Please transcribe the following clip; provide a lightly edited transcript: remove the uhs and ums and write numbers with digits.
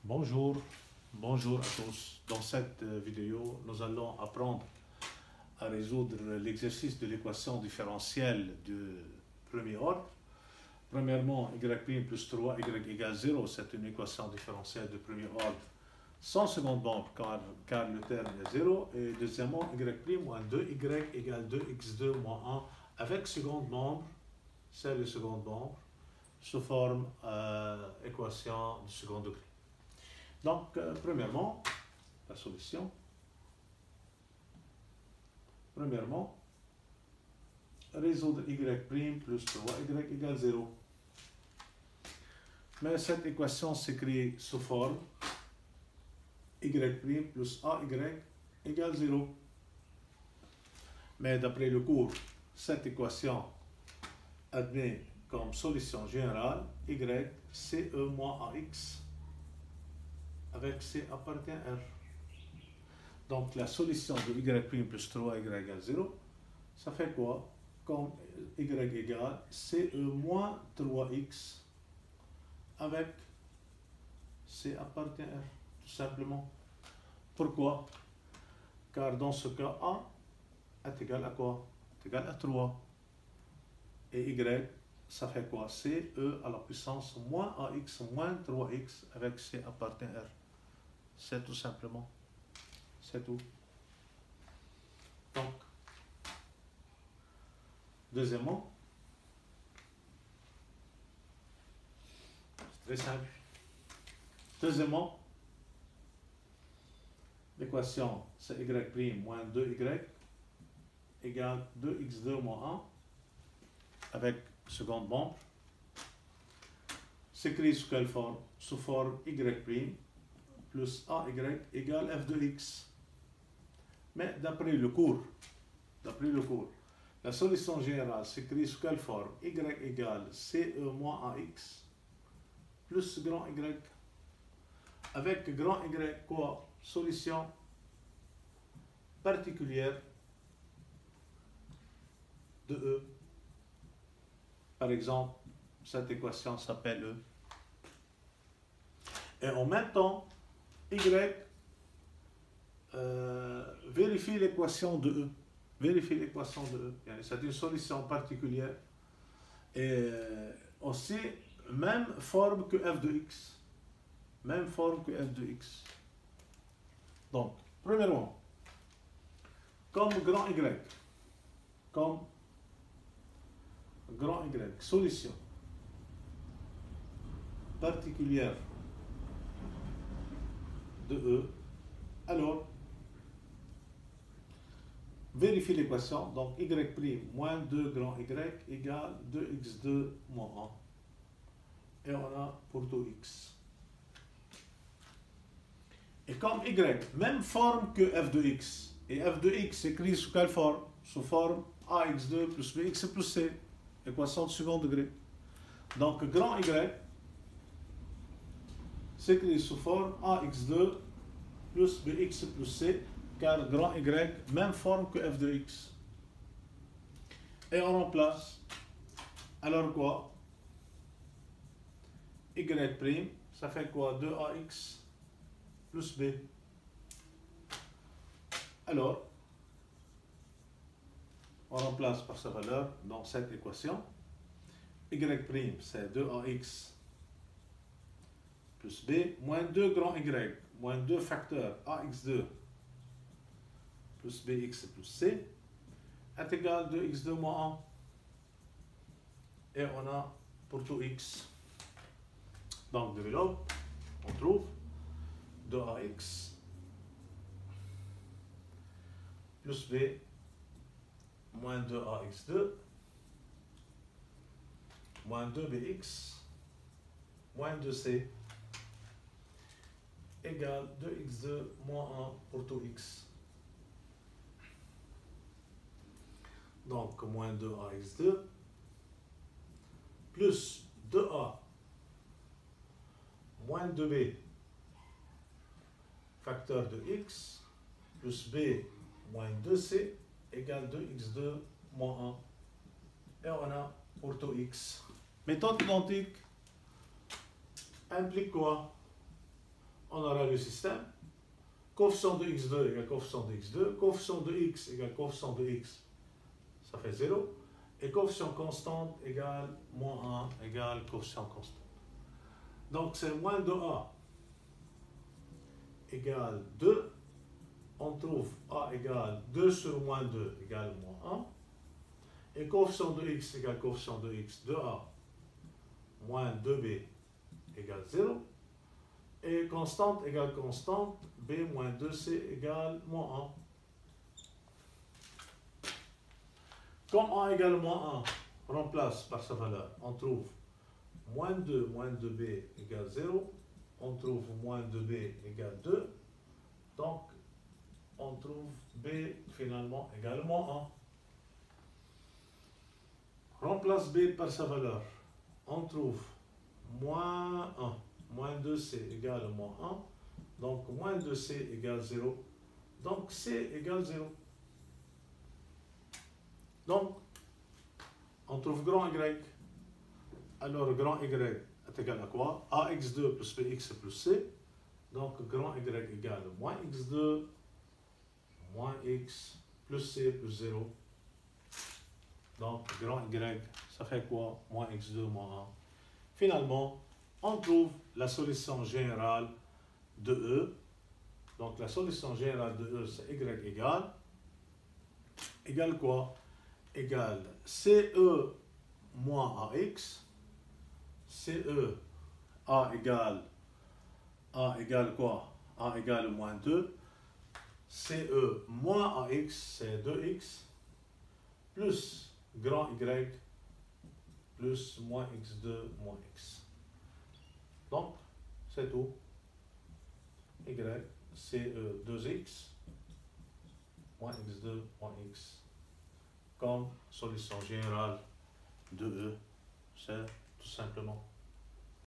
Bonjour, bonjour à tous. Dans cette vidéo, nous allons apprendre à résoudre l'exercice de l'équation différentielle du premier ordre. Premièrement, y' plus 3y égale 0, c'est une équation différentielle de premier ordre sans second membre car le terme est 0. Et deuxièmement, y' moins 2y égale 2x2 moins 1 avec second membre, c'est le second membre, sous forme équation du second degré. Donc, premièrement, la solution. Premièrement, résoudre y' plus 3y égale 0. Mais cette équation s'écrit sous forme y' plus ay égale 0. Mais d'après le cours, cette équation admet comme solution générale y ce moins ax avec C appartient à R. Donc la solution de y' plus 3y égale 0, ça fait quoi? Comme y égale CE moins 3x avec C appartient à R, tout simplement. Pourquoi? Car dans ce cas, A est égal à quoi? Est égal à 3. Et y, ça fait quoi? CE à la puissance moins AX moins 3x avec C appartient à R. C'est tout simplement. C'est tout. Donc, deuxièmement, c'est très simple. Deuxièmement, l'équation c'est y' moins 2y égale 2x2 moins 1 avec seconde membre. S'écrit sous quelle forme? Sous forme y' plus ay égale f de x. Mais d'après le cours, la solution générale s'écrit sous quelle forme? Y égale CE moins AX plus grand Y. Avec grand Y, quoi? Solution particulière de E. Par exemple, cette équation s'appelle E. Et en même temps, Y vérifie l'équation de E. Vérifie l'équation de E. C'est une solution particulière. Et aussi, même forme que f de x. Même forme que f de x. Donc, premièrement, comme grand Y, solution particulière de E, alors vérifie l'équation, donc y' moins 2 grand Y égale 2x2 moins 1. Et on a pour tout x. Et comme y, même forme que f de x, et f de x écrit sous quelle forme? Sous forme ax2 plus bx plus c, équation de second degré. Donc grand Y s'écrit sous forme ax2 plus bx plus c, car grand Y, même forme que f de x. Et on remplace. Alors quoi? Y', ça fait quoi? 2ax plus b. Alors, on remplace par sa valeur dans cette équation. Y' c'est 2ax plus b, moins 2 grand Y, moins 2 facteurs ax2 plus bx plus c, est égal à 2x2 moins 1. Et on a pour tout x. Donc, développe, on trouve 2ax plus b moins 2ax2 moins 2bx moins 2c égale 2x2 moins 1 pour tout x. Donc, moins 2ax2 plus 2a moins 2b facteur de x plus b moins 2c égale 2x2 moins 1. Et on a pour tout x. Méthode identique implique quoi? on aura le système. Coefficient de x2 égale coefficient de x2, coefficient de x égale coefficient de x, ça fait 0, et coefficient constante égale moins 1 égale coefficient constant. Donc c'est moins 2a égale 2, on trouve a égale 2 sur moins 2 égale moins 1, et coefficient de x égale coefficient de x, 2a moins 2b égale 0, et constante égale constante, b moins 2c égale moins 1. Comme a égale moins 1, remplace par sa valeur, on trouve moins 2b égale 0, on trouve moins 2b égale 2, donc on trouve b finalement égale moins 1. Remplace b par sa valeur, on trouve moins 1. Moins 2c égale moins 1, donc moins 2c égale 0, donc c égale 0. Donc, on trouve grand y. Alors, grand y est égal à quoi? Ax2 plus bx plus c. Donc, grand y égale moins x2, moins x, plus c plus 0. Donc, grand y, ça fait quoi? Moins x2, moins 1. Finalement, on trouve la solution générale de E. Donc la solution générale de E, c'est y égale quoi? Égale CE moins AX. CE, A égale quoi? A égale moins 2. CE moins AX, c'est 2x. Plus grand Y plus moins x2 moins x. Donc, c'est tout. Y, c'est 2x, moins x2, moins x. Comme solution générale de E, c'est tout simplement